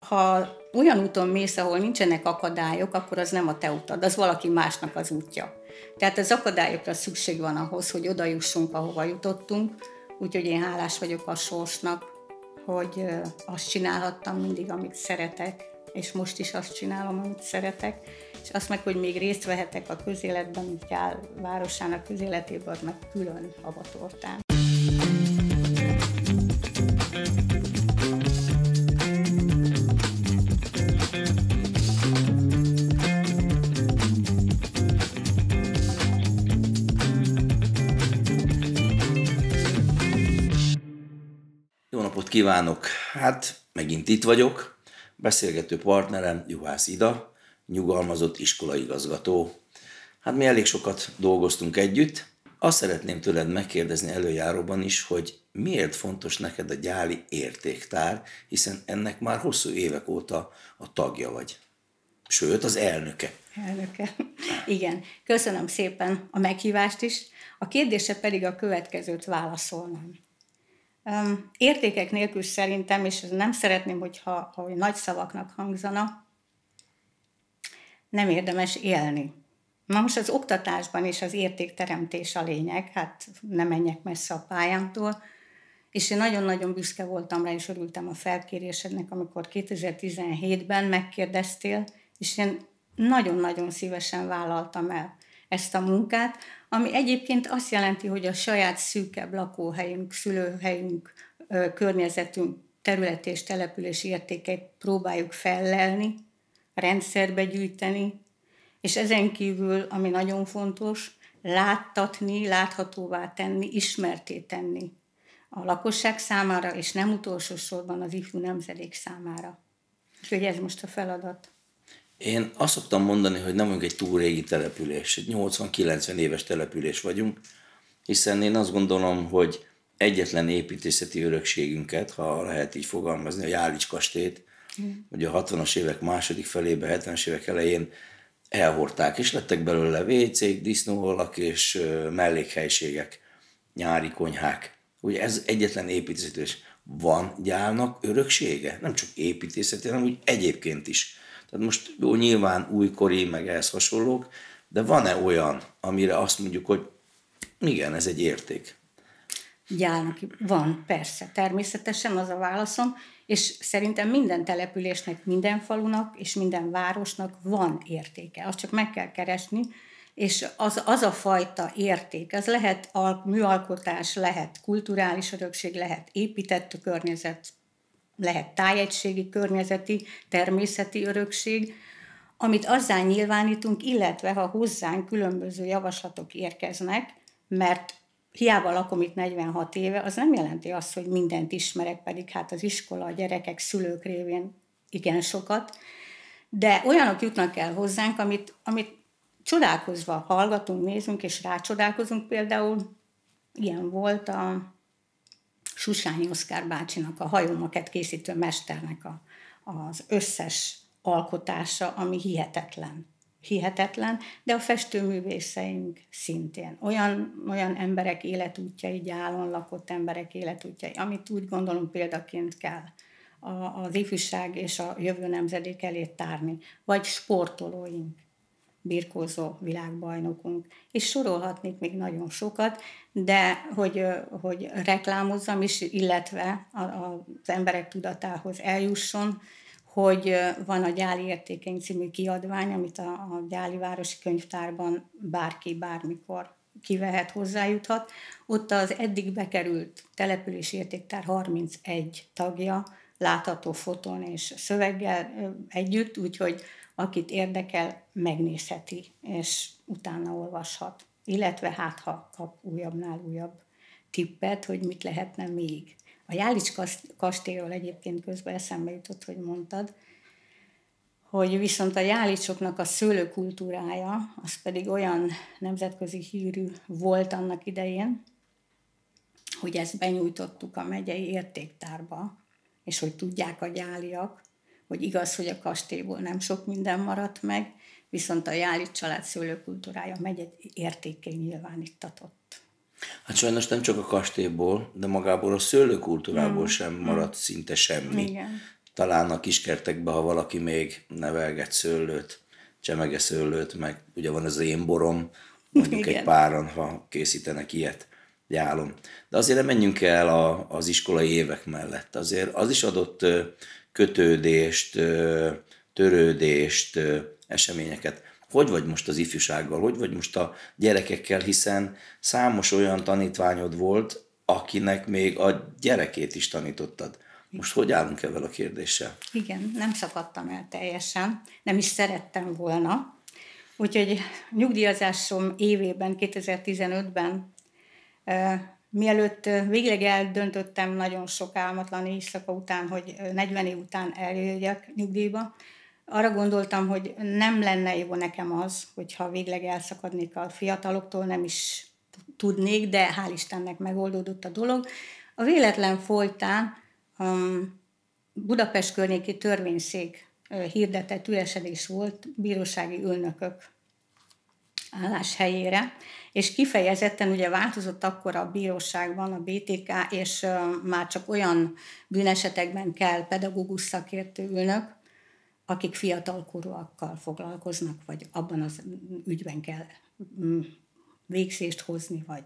ha olyan úton mész, ahol nincsenek akadályok, akkor az nem a te utad, az valaki másnak az útja. Tehát az akadályokra szükség van ahhoz, hogy oda jussunk, ahova jutottunk, úgyhogy én hálás vagyok a sorsnak, hogy azt csinálhattam mindig, amit szeretek, és most is azt csinálom, amit szeretek, és azt meg, hogy még részt vehetek a közéletben, mint Gyál városának közéletében, az meg külön havatortán. Jó napot kívánok! Hát megint itt vagyok, beszélgető partnerem Juhász Ida, nyugalmazott iskolaigazgató. Hát mi elég sokat dolgoztunk együtt. Azt szeretném tőled megkérdezni előjáróban is, hogy miért fontos neked a gyáli értéktár, hiszen ennek már hosszú évek óta a tagja vagy. Sőt, az elnöke. Elnöke. Igen. Köszönöm szépen a meghívást is. A kérdése pedig a következőt válaszolnám. Értékek nélkül szerintem, és nem szeretném, hogyha nagy szavaknak hangzana, nem érdemes élni. Na most az oktatásban is az értékteremtés a lényeg, hát nem menjek messze a pályámtól, és én nagyon-nagyon büszke voltam rá, és örültem a felkérésednek, amikor 2017-ben megkérdeztél, és én nagyon-nagyon szívesen vállaltam el ezt a munkát, ami egyébként azt jelenti, hogy a saját szűkebb lakóhelyünk, szülőhelyünk, környezetünk, területi és települési értékeit próbáljuk fellelni, rendszerbe gyűjteni, és ezen kívül, ami nagyon fontos, láttatni, láthatóvá tenni, ismertté tenni a lakosság számára, és nem utolsó sorban az ifjú nemzedék számára. Úgyhogy ez most a feladat. Én azt szoktam mondani, hogy nem vagyunk egy túl régi település, egy 80-90 éves település vagyunk, hiszen én azt gondolom, hogy egyetlen építészeti örökségünket, ha lehet így fogalmazni, a Jálics kastélyt, ugye a 60-as évek második felében, 70-es évek elején elhordták, és lettek belőle WC-k, disznóholak és mellékhelyiségek, nyári konyhák. Ugye ez egyetlen építészeti, és van Gyálnak öröksége? Nem csak építészeti, hanem úgy egyébként is. Tehát most jó, nyilván újkori, meg ehhez hasonlók, de van-e olyan, amire azt mondjuk, hogy igen, ez egy érték? Gyálnak van, persze, természetesen az a válaszom, és szerintem minden településnek, minden falunak és minden városnak van értéke. Azt csak meg kell keresni, és az a fajta érték, az lehet műalkotás, lehet kulturális örökség, lehet épített környezet, lehet tájegységi, környezeti, természeti örökség, amit azzal nyilvánítunk, illetve ha hozzánk különböző javaslatok érkeznek, mert hiába lakom itt 46 éve, az nem jelenti azt, hogy mindent ismerek, pedig hát az iskola, a gyerekek, szülők révén igen sokat, de olyanok jutnak el hozzánk, amit csodálkozva hallgatunk, nézünk és rácsodálkozunk. Például ilyen volt a Susányi Oszkár bácsinak, a hajómakett készítő mesternek az összes alkotása, ami hihetetlen. Hihetetlen, de a festőművészeink szintén. Olyan emberek életútjai, Gyálon lakott emberek életútjai, amit úgy gondolom példaként kell az ifjúság és a jövő nemzedék elé tárni. Vagy sportolóink, birkózó világbajnokunk. És sorolhatnék még nagyon sokat, de hogy reklámozzam is, illetve az emberek tudatához eljusson, hogy van a Gyáli Értékeink című kiadvány, amit a Gyáli Városi Könyvtárban bárki, bármikor kivehet, hozzájuthat. Ott az eddig bekerült települési értéktár 31 tagja, látható fotón és szöveggel együtt, úgyhogy akit érdekel, megnézheti, és utána olvashat. Illetve hát, ha kap újabbnál újabb tippet, hogy mit lehetne még. A Jálics kastélyról egyébként közben eszembe jutott, hogy mondtad, hogy viszont a jálicsoknak a szőlőkultúrája, az pedig olyan nemzetközi hírű volt annak idején, hogy ezt benyújtottuk a megyei értéktárba, és hogy tudják a gyáliak, hogy igaz, hogy a kastélyból nem sok minden maradt meg, viszont a Jálics család szőlőkultúrája megyei értékké nyilvánítatott. Hát sajnos nem csak a kastélyból, de magából a szőlőkultúrából sem maradt szinte semmi. Igen. talán a kiskertekben, ha valaki még nevelget szőlőt, csemege szőlőt, meg ugye van ez az én borom, mondjuk egy páran, ha készítenek ilyet, jálom. De azért nem menjünk el az iskolai évek mellett. Azért az is adott kötődést, törődést, eseményeket. Hogy vagy most az ifjúsággal, hogy vagy most a gyerekekkel, hiszen számos olyan tanítványod volt, akinek még a gyerekét is tanítottad. Most hogy állunk ezzel a kérdéssel? Igen, nem szakadtam el teljesen, nem is szerettem volna. Úgyhogy nyugdíjazásom évében, 2015-ben, mielőtt végleg eldöntöttem nagyon sok álmatlan éjszaka után, hogy 40 év után eljöjjek nyugdíjba, arra gondoltam, hogy nem lenne jó nekem az, hogyha végleg elszakadnék a fiataloktól, nem is tudnék, de hál' Istennek megoldódott a dolog. A véletlen folytán Budapest környéki törvényszék hirdetett üresedés volt bírósági ülnökök álláshelyére, és kifejezetten ugye változott akkor a bíróságban a BTK, és már csak olyan bűnesetekben kell pedagógus szakértő ülnök, akik fiatalkorúakkal foglalkoznak, vagy abban az ügyben kell végzést hozni, vagy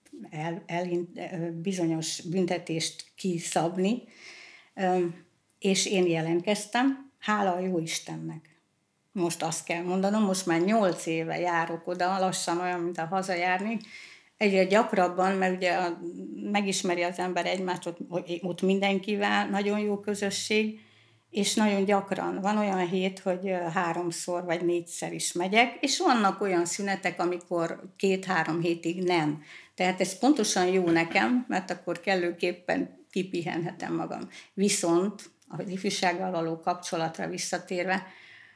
bizonyos büntetést kiszabni. És én jelentkeztem, hála a jó Istennek. Most azt kell mondanom, most már 8 éve járok oda, lassan olyan, mint a hazajárnék, egyre gyakrabban, mert ugye megismeri az ember egymást ott mindenkivel, nagyon jó közösség, és nagyon gyakran van olyan hét, hogy 3-szor vagy 4-szer is megyek, és vannak olyan szünetek, amikor 2-3 hétig nem. Tehát ez pontosan jó nekem, mert akkor kellőképpen kipihenhetem magam. Viszont az ifjúsággal való kapcsolatra visszatérve,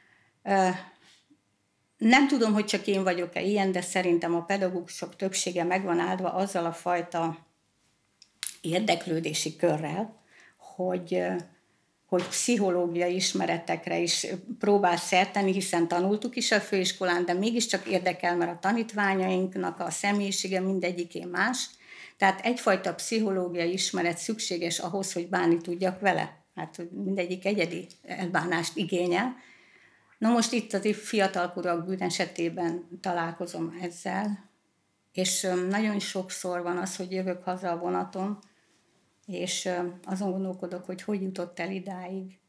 nem tudom, hogy csak én vagyok-e ilyen, de szerintem a pedagógusok többsége meg van áldva azzal a fajta érdeklődési körrel, hogy pszichológiai ismeretekre is próbál szert tenni, hiszen tanultuk is a főiskolán, de mégiscsak érdekel, mert a tanítványainknak a személyisége mindegyiké más. Tehát egyfajta pszichológiai ismeret szükséges ahhoz, hogy bánni tudjak vele. Hát mindegyik egyedi elbánást igényel. Na most itt az fiatalkorúak bűnesetében találkozom ezzel, és nagyon sokszor van az, hogy jövök haza a vonaton, és azon gondolkodok, hogy jutott el idáig.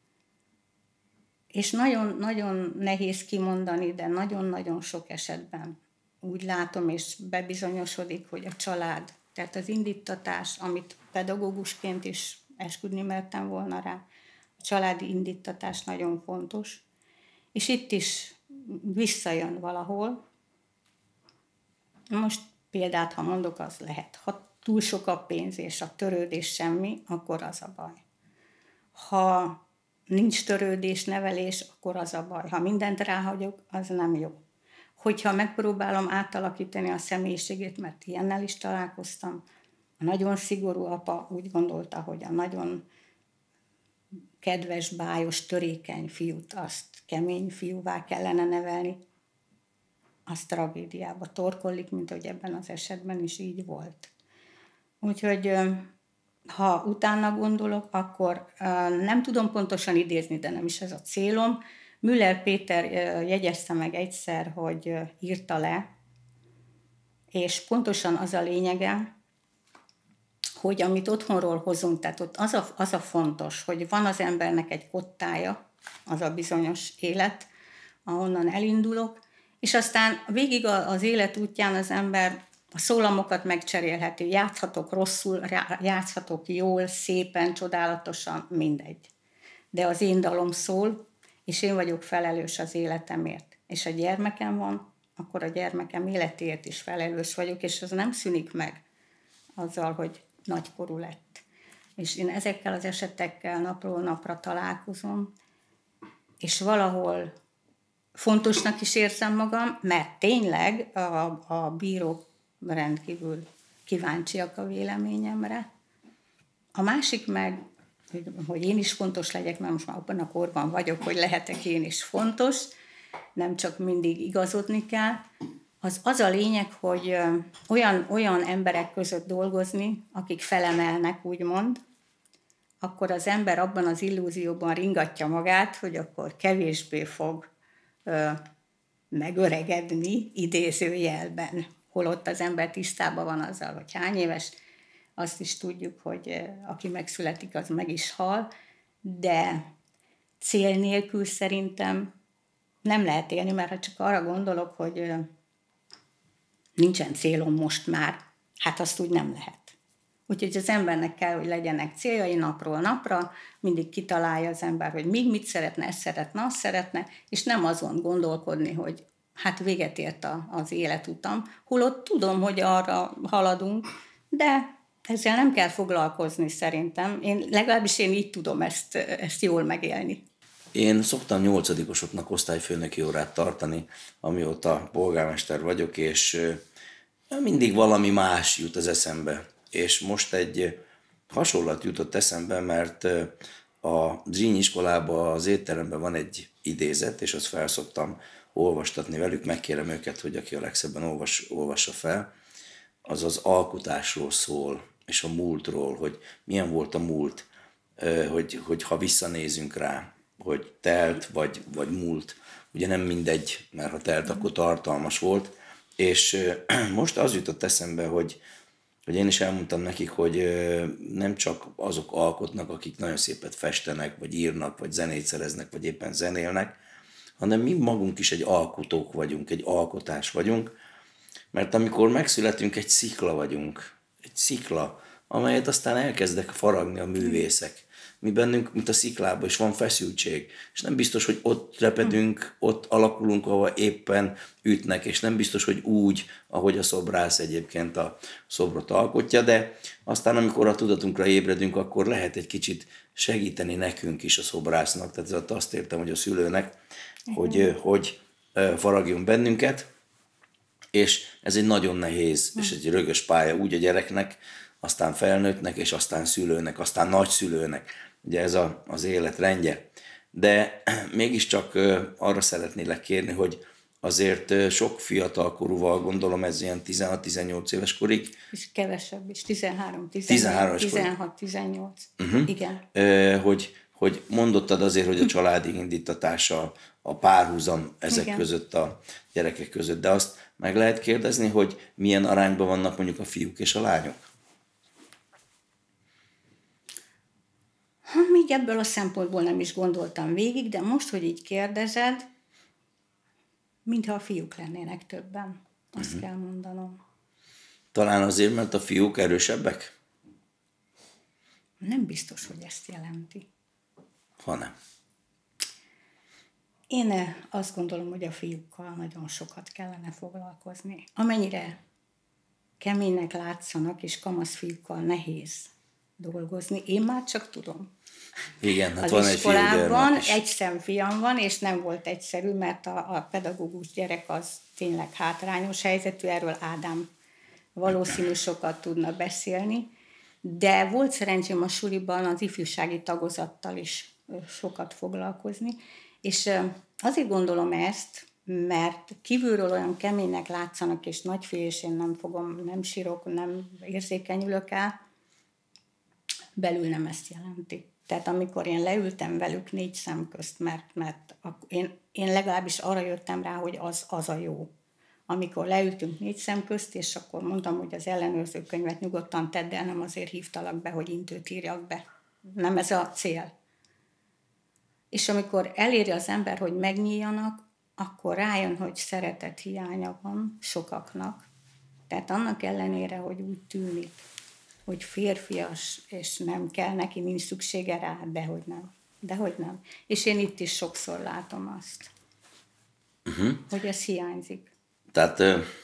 És nagyon-nagyon nehéz kimondani, de nagyon-nagyon sok esetben úgy látom, és bebizonyosodik, hogy a család, tehát az indíttatás, amit pedagógusként is esküdni mertem volna rá, a családi indíttatás nagyon fontos, és itt is visszajön valahol. Most példát, ha mondok, az lehet. Ha túl sok a pénz és a törődés semmi, akkor az a baj. Ha nincs törődés, nevelés, akkor az a baj. Ha mindent ráhagyok, az nem jó. Hogyha megpróbálom átalakítani a személyiségét, mert ilyennel is találkoztam, a nagyon szigorú apa úgy gondolta, hogy a nagyon kedves, bájos, törékeny fiút, azt kemény fiúvá kellene nevelni, az tragédiába torkollik, mint hogy ebben az esetben is így volt. Úgyhogy ha utána gondolok, akkor nem tudom pontosan idézni, de nem is ez a célom. Müller Péter jegyezte meg egyszer, hogy írta le, és pontosan az a lényege, hogy amit otthonról hozunk, tehát ott az a fontos, hogy van az embernek egy kottája, az a bizonyos élet, ahonnan elindulok, és aztán végig az élet útján az ember a szólamokat megcserélheti, játszhatok rosszul, játszhatok jól, szépen, csodálatosan, mindegy. De az én dalom szól, és én vagyok felelős az életemért. És a gyermekem van, akkor a gyermekem életéért is felelős vagyok, és az nem szűnik meg azzal, hogy nagykorú lett. És én ezekkel az esetekkel napról napra találkozom, és valahol fontosnak is érzem magam, mert tényleg a bírók rendkívül kíváncsiak a véleményemre. A másik meg, hogy én is fontos legyek, mert most már abban a korban vagyok, hogy lehetek én is fontos, nem csak mindig igazodni kell. Az a lényeg, hogy olyan emberek között dolgozni, akik felemelnek, úgymond, akkor az ember abban az illúzióban ringatja magát, hogy akkor kevésbé fog megöregedni idézőjelben. Holott az ember tisztában van azzal, hogy hány éves, azt is tudjuk, hogy aki megszületik, az meg is hal, de cél nélkül szerintem nem lehet élni, mert ha csak arra gondolok, hogy nincsen célom most már, hát azt úgy nem lehet. Úgyhogy az embernek kell, hogy legyenek céljai napról napra, mindig kitalálja az ember, hogy még mit szeretne, ezt szeretne, azt szeretne, és nem azon gondolkodni, hogy hát véget ért az életutam, holott tudom, hogy arra haladunk, de ezzel nem kell foglalkozni szerintem. Legalábbis én így tudom ezt jól megélni. Én szoktam 8-osoknak osztályfőnöki órát tartani, amióta polgármester vagyok, és mindig valami más jut az eszembe. És most egy hasonlat jutott eszembe, mert a Zsíny iskolában az étteremben van egy idézet, és azt felszoktam olvastatni velük, megkérem őket, hogy aki a legszebben olvassa fel, az az alkotásról szól, és a múltról, hogy milyen volt a múlt, hogy ha visszanézünk rá, hogy telt vagy múlt, ugye nem mindegy, mert ha telt, akkor tartalmas volt, és most az jutott eszembe, hogy én is elmondtam nekik, hogy nem csak azok alkotnak, akik nagyon szépet festenek, vagy írnak, vagy zenét szereznek, vagy éppen zenélnek, hanem mi magunk is egy alkotók vagyunk, egy alkotás vagyunk, mert amikor megszületünk, egy szikla vagyunk, egy szikla, amelyet aztán elkezdek faragni a művészek. Mi bennünk, mint a sziklában is van feszültség, és nem biztos, hogy ott repedünk, ott alakulunk, ahol éppen ütnek, és nem biztos, hogy úgy, ahogy a szobrász egyébként a szobrot alkotja, de aztán amikor a tudatunkra ébredünk, akkor lehet egy kicsit segíteni nekünk is a szobrásznak, tehát azt értem, hogy a szülőnek, hogy faragjon bennünket, és ez egy nagyon nehéz, és egy rögös pálya úgy a gyereknek, aztán felnőttnek, és aztán szülőnek, aztán nagyszülőnek. Ugye ez az élet rendje. De mégiscsak arra szeretnélek kérni, hogy azért sok fiatalkorúval, gondolom ez ilyen 16-18 éves korig. És kevesebb is, 13, 16, 18. Igen. Hogy mondottad azért, hogy a családi indítatása, a párhuzam ezek Igen. között, a gyerekek között. De azt meg lehet kérdezni, hogy milyen arányban vannak mondjuk a fiúk és a lányok? Még ebből a szempontból nem is gondoltam végig, de most, hogy így kérdezed, mintha a fiúk lennének többen. Azt kell mondanom. Talán azért, mert a fiúk erősebbek? Nem biztos, hogy ezt jelenti. Hanem. Én azt gondolom, hogy a fiúkkal nagyon sokat kellene foglalkozni. Amennyire keménynek látszanak, és kamasz fiúkkal nehéz dolgozni, én már csak tudom. Igen, hát az van iskolában egy egy szemfiam van, és nem volt egyszerű, mert a pedagógus gyerek az tényleg hátrányos helyzetű, erről Ádám valószínű sokat tudna beszélni, de volt szerencsém a suliban az ifjúsági tagozattal is sokat foglalkozni, és azért gondolom ezt, mert kívülről olyan keménynek látszanak, és nagyfiú, és én nem sírok, nem érzékenyülök el, belül nem ezt jelenti. Tehát amikor én leültem velük 4 szem közt, mert én legalábbis arra jöttem rá, hogy az a jó. Amikor leültünk 4 szem közt, és akkor mondtam, hogy az ellenőrző könyvet nyugodtan tedd el, nem azért hívtalak be, hogy intőt írjak be. Nem ez a cél. És amikor eléri az ember, hogy megnyíljanak, akkor rájön, hogy szeretet hiánya van sokaknak. Tehát annak ellenére, hogy úgy tűnik, hogy férfias, és nem kell neki, nincs szüksége rá, dehogy nem. És én itt is sokszor látom azt, hogy ez hiányzik. Tehát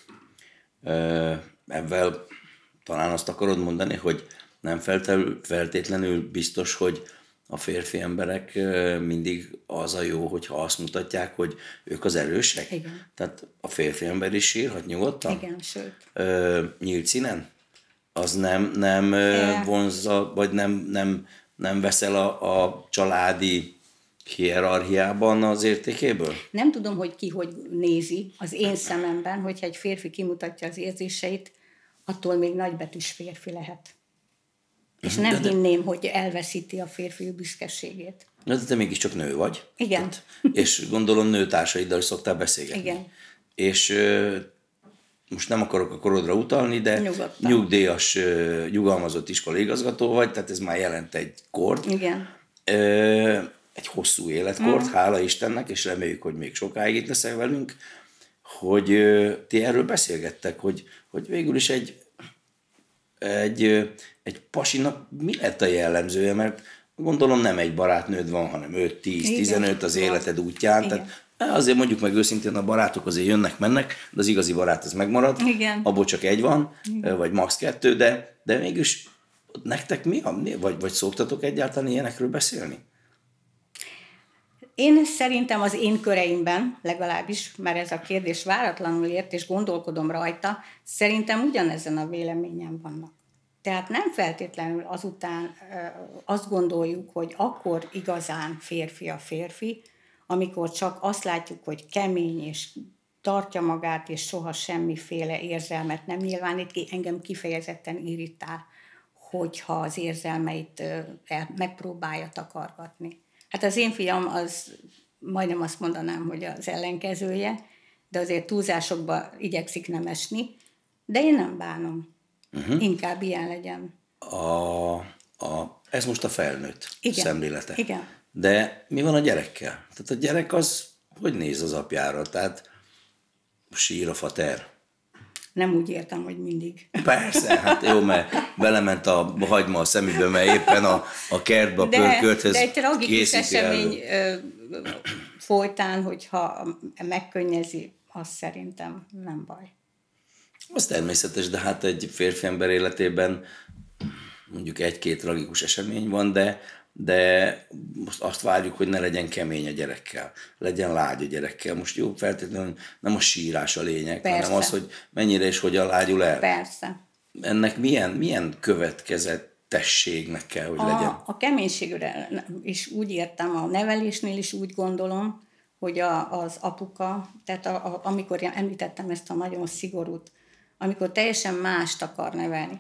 ebben talán azt akarod mondani, hogy nem feltétlenül biztos, hogy a férfi emberek mindig az a jó, hogyha azt mutatják, hogy ők az erősek? Igen. Tehát a férfi ember is sírhat nyugodtan? Igen, sőt. Nyílt színen? Az nem vonzza, vagy nem veszel a családi hierarchiában az értékéből? Nem tudom, hogy ki hogy nézi az én szememben, hogyha egy férfi kimutatja az érzéseit, attól még nagybetűs férfi lehet. És nem hinném, hogy elveszíti a férfi büszkeségét. De te mégiscsak nő vagy. Igen. Tehát, és gondolom nőtársaiddal is szoktál beszélgetni. Igen. És most nem akarok a korodra utalni, de Nyugodtan. nyugdíjas, nyugalmazott iskolaigazgató vagy, tehát ez már jelent egy kort. Igen. Egy hosszú életkort, hála Istennek, és reméljük, hogy még sokáig itt leszel velünk, hogy ti erről beszélgettek, hogy végül is egy pasinak mi lett a jellemzője, mert gondolom nem egy barátnőd van, hanem 5, 10, 15 az életed útján. Igen. Tehát azért mondjuk meg őszintén, a barátok azért jönnek-mennek, de az igazi barát az megmarad. Igen. Abból csak egy van, vagy max. 2, de mégis nektek mi vagy szoktatok egyáltalán ilyenekről beszélni? Én szerintem az én köreimben, legalábbis, mert ez a kérdés váratlanul ért, és gondolkodom rajta, szerintem ugyanezen a véleményen vannak. Tehát nem feltétlenül azután azt gondoljuk, hogy akkor igazán férfi a férfi, amikor csak azt látjuk, hogy kemény és tartja magát, és soha semmiféle érzelmet nem nyilvánít ki. Engem kifejezetten irritál, hogyha az érzelmeit megpróbálja takargatni. Hát az én fiam az, majdnem azt mondanám, hogy az ellenkezője, de azért túlzásokba igyekszik nem esni, de én nem bánom. Inkább ilyen legyen. Ez most a felnőtt szemlélete. Igen. De mi van a gyerekkel? Tehát a gyerek az hogy néz az apjára? Tehát sír a fater. Nem úgy értem, hogy mindig. Persze, hát jó, mert belement a hagyma a szemébe, mert éppen a kertbe, a pörkölthez de egy tragikus esemény elő. folytán, hogyha megkönnyezi, az szerintem nem baj. Az természetes, de hát egy férfi ember életében mondjuk 1-2 tragikus esemény van, de most azt várjuk, hogy ne legyen kemény a gyerekkel, legyen lágy a gyerekkel. Most jó, feltétlenül nem a sírás a lényeg, persze, hanem az, hogy mennyire és hogyan lágyul el. Persze. Ennek milyen következetességnek kell, hogy legyen? A keménységre is úgy értem, a nevelésnél is úgy gondolom, hogy az apuka, tehát amikor említettem ezt a nagyon szigorút, amikor teljesen mást akar nevelni.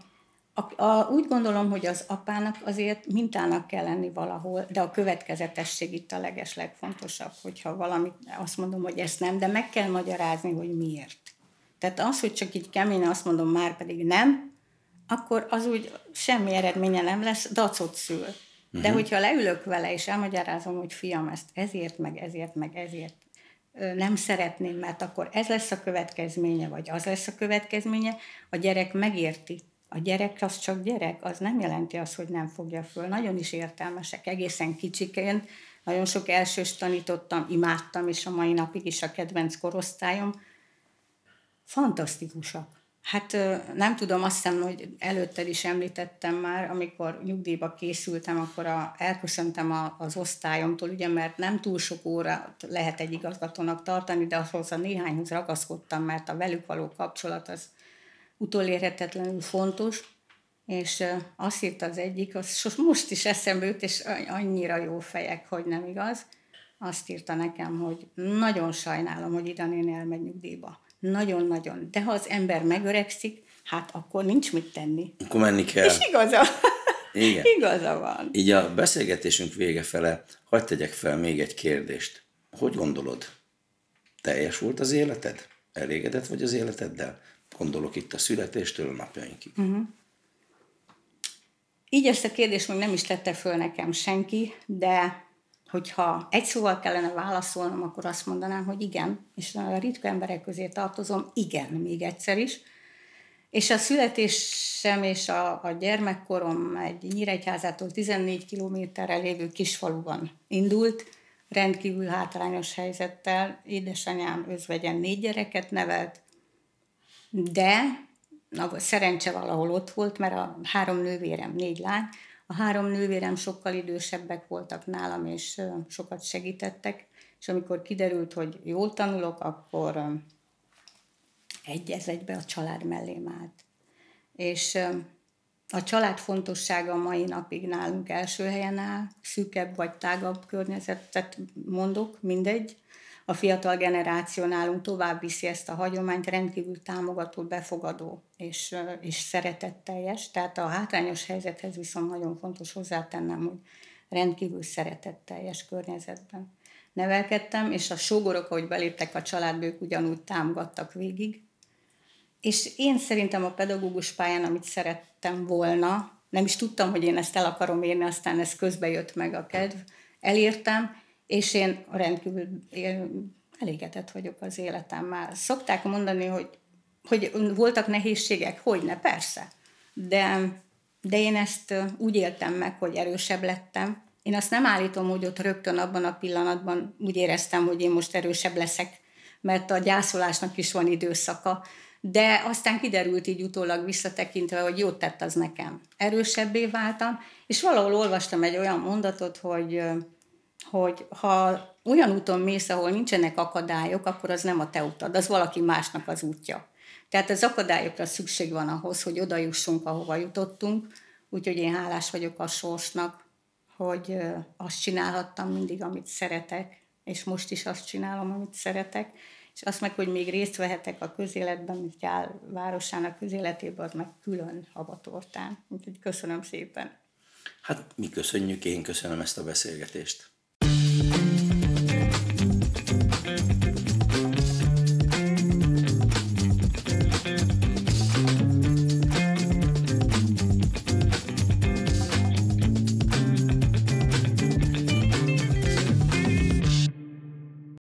Úgy gondolom, hogy az apának azért mintának kell lenni valahol, de a következetesség itt a legfontosabb, hogyha valamit azt mondom, hogy ezt nem, de meg kell magyarázni, hogy miért. Tehát az, hogy csak így keményen azt mondom, már pedig nem, akkor az úgy semmi eredménye nem lesz, dacot szül. De hogyha leülök vele, és elmagyarázom, hogy fiam, ezt ezért, meg ezért nem szeretném, mert akkor ez lesz a következménye, vagy az lesz a következménye, a gyerek megérti. A gyerek az csak gyerek, az nem jelenti azt, hogy nem fogja föl. Nagyon is értelmesek, egészen kicsiként. Nagyon sok elsőst tanítottam, imádtam, és a mai napig is a kedvenc korosztályom. Fantasztikusak. Hát nem tudom, azt hiszem, hogy előtted is említettem már, amikor nyugdíjba készültem, akkor elköszöntem az osztályomtól, ugye, mert nem túl sok óra lehet egy igazgatónak tartani, de ahhoz a néhányhoz ragaszkodtam, mert a velük való kapcsolat az utolérhetetlenül fontos, és azt írta az egyik, az most is eszembe jut, és annyira jó fejek, hogy nem igaz, azt írta nekem, hogy nagyon sajnálom, hogy Ida néni elmegy nyugdíjba. Nagyon-nagyon. De ha az ember megöregszik, hát akkor nincs mit tenni. Akkor menni kell. És igaza. Igen. Igaza van. Így a beszélgetésünk vége fele, hadd tegyek fel még egy kérdést. Hogy gondolod? Teljes volt az életed? Elégedett vagy az életeddel? Gondolok itt a születéstől a napjainkig. Így ezt a kérdést még nem is tette föl nekem senki, de hogyha egy szóval kellene válaszolnom, akkor azt mondanám, hogy igen, és a ritka emberek közé tartozom, igen, még egyszer is. És a születésem és a gyermekkorom egy Nyíregyházától 14 kilométerre lévő kisfaluban indult, rendkívül hátrányos helyzettel. Édesanyám özvegyen 4 gyereket nevelt, de szerencse valahol ott volt, mert a 3 nővérem, 4 lány, a 3 nővérem sokkal idősebbek voltak nálam, és sokat segítettek, és amikor kiderült, hogy jól tanulok, akkor egybe a család mellém állt. És a család fontossága a mai napig nálunk első helyen áll, szűkebb vagy tágabb környezetet mondok, mindegy. a fiatal generáció nálunk tovább viszi ezt a hagyományt, rendkívül támogató, befogadó és szeretetteljes. Tehát a hátrányos helyzethez viszont nagyon fontos hozzátennem, hogy rendkívül szeretetteljes környezetben nevelkedtem, és a sógorok, ahogy beléptek a családba, ők ugyanúgy támogattak végig. És én szerintem a pedagógus pályán, amit szerettem volna, nem is tudtam, hogy én ezt el akarom érni, aztán ez közbe jött meg a kedv, elértem, és én rendkívül elégedett vagyok az életemmel. Szokták mondani, hogy voltak nehézségek, hogyne, persze, de én ezt úgy éltem meg, hogy erősebb lettem. Én azt nem állítom, hogy ott rögtön abban a pillanatban úgy éreztem, hogy én most erősebb leszek, mert a gyászolásnak is van időszaka, de aztán kiderült így utólag visszatekintve, hogy jót tett az nekem. Erősebbé váltam, és valahol olvastam egy olyan mondatot, hogy ha olyan úton mész, ahol nincsenek akadályok, akkor az nem a te utad, az valaki másnak az útja. Tehát az akadályokra szükség van ahhoz, hogy oda jussunk, ahova jutottunk, úgyhogy én hálás vagyok a sorsnak, hogy azt csinálhattam mindig, amit szeretek, és most is azt csinálom, amit szeretek, és azt meg, hogy még részt vehetek a közéletben, mint Gyál városának közéletében, az meg külön havatortán. Úgyhogy köszönöm szépen. Hát mi köszönjük, én köszönöm ezt a beszélgetést.